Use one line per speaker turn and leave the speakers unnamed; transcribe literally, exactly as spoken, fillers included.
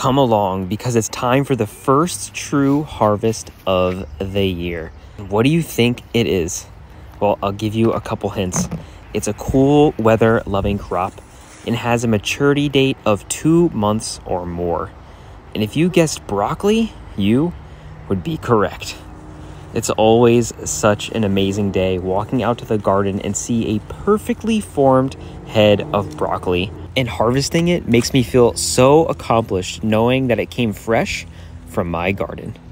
come along because it's time for the first true harvest of the year. What do you think it is? Well, I'll give you a couple hints. It's a cool weather loving crop and has a maturity date of two months or more. And if you guessed broccoli, you would be correct. It's always such an amazing day walking out to the garden and see a perfectly formed head of broccoli. And harvesting it makes me feel so accomplished knowing that it came fresh from my garden.